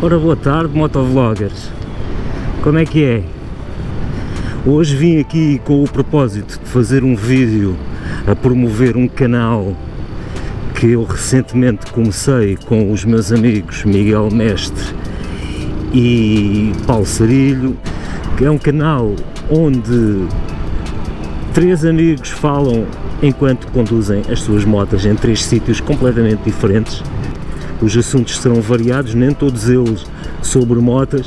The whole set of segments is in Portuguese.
Ora, boa tarde, motovloggers. Como é que é? Hoje vim aqui com o propósito de fazer um vídeo a promover um canal que eu recentemente comecei com os meus amigos Miguel Mestre e Paulo Sarilho, que é um canal onde três amigos falam enquanto conduzem as suas motas em três sítios completamente diferentes. Os assuntos serão variados, nem todos eles sobre motas,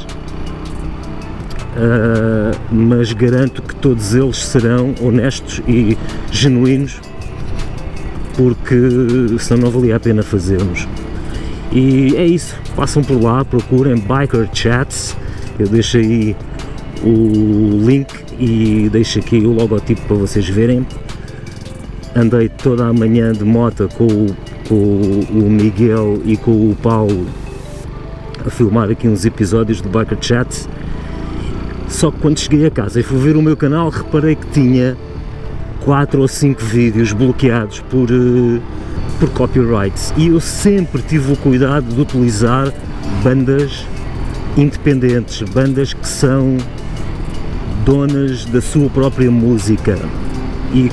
mas garanto que todos eles serão honestos e genuínos, porque senão não valia a pena fazermos. E é isso, passam por lá, procurem Biker Chats, eu deixo aí o link e deixo aqui o logotipo para vocês verem. Andei toda a manhã de moto com o Miguel e com o Paulo a filmar aqui uns episódios do Biker Chats. Só que quando cheguei a casa e fui ver o meu canal, reparei que tinha 4 ou 5 vídeos bloqueados por copyrights, e eu sempre tive o cuidado de utilizar bandas independentes, bandas que são donas da sua própria música e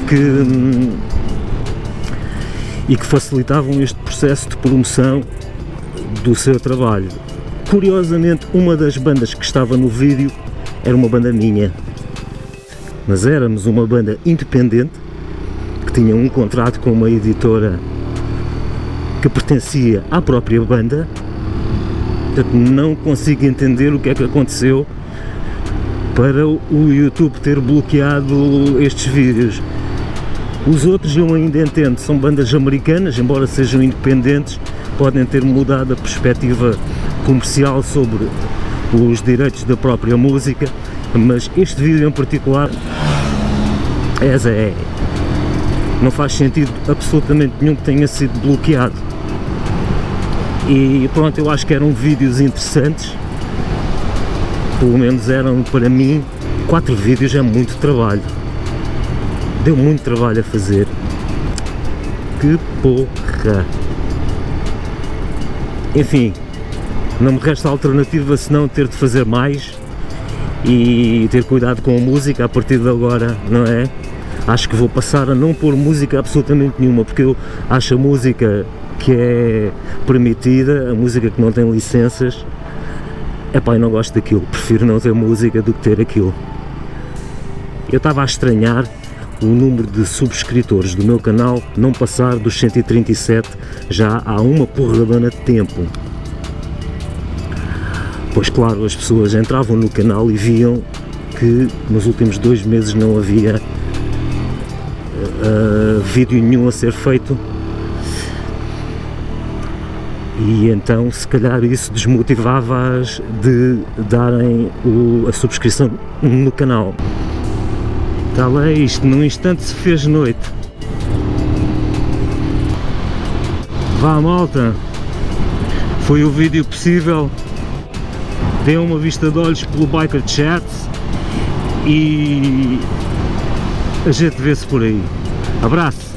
que facilitavam este processo de promoção do seu trabalho. Curiosamente, uma das bandas que estava no vídeo era uma banda minha, mas éramos uma banda independente que tinha um contrato com uma editora que pertencia à própria banda. Portanto, não consigo entender o que é que aconteceu para o YouTube ter bloqueado estes vídeos. Os outros eu ainda entendo, são bandas americanas, embora sejam independentes, podem ter mudado a perspectiva comercial sobre os direitos da própria música, mas este vídeo em particular não faz sentido absolutamente nenhum que tenha sido bloqueado. E pronto, eu acho que eram vídeos interessantes, pelo menos eram para mim. 4 vídeos é muito trabalho, deu muito trabalho a fazer, que porra. Enfim, não me resta alternativa senão ter de fazer mais e ter cuidado com a música a partir de agora, não é? Acho que vou passar a não pôr música absolutamente nenhuma, porque eu acho a música que é permitida, a música que não tem licenças, epá, eu não gosto daquilo, prefiro não ter música do que ter aquilo. Eu estava a estranhar o número de subscritores do meu canal não passar dos 137 já há uma porradona de tempo. Pois claro, as pessoas entravam no canal e viam que nos últimos 2 meses não havia vídeo nenhum a ser feito, e então se calhar isso desmotivava-as de darem a subscrição no canal. Tal é isto, num instante se fez noite. Vá, malta, foi o vídeo possível. Dê uma vista de olhos pelo Biker Chat e a gente vê-se por aí. Abraço!